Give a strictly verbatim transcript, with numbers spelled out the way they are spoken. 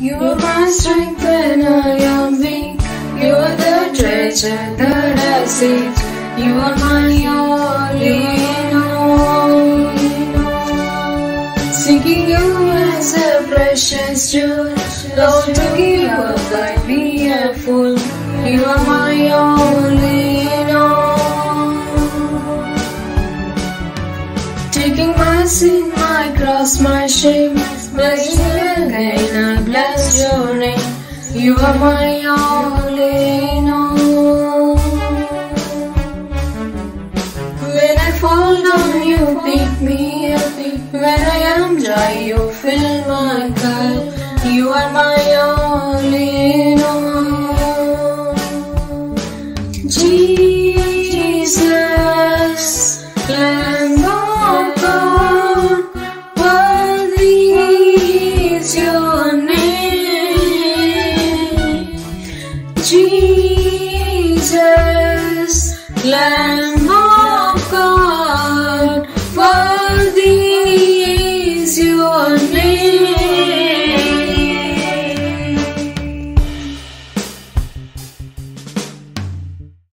You are my strength when I am weak. You are the treasure that I seek. You are my all in all. Seeking you as a precious jewel, Lord, to give up like me a fool. You are my all in all. Taking my sin, my cross, my shame, blessing again, I bless your name. You are my all in all. When I fall down, you pick me up. When I am dry, you fill my cup. You are my all in all.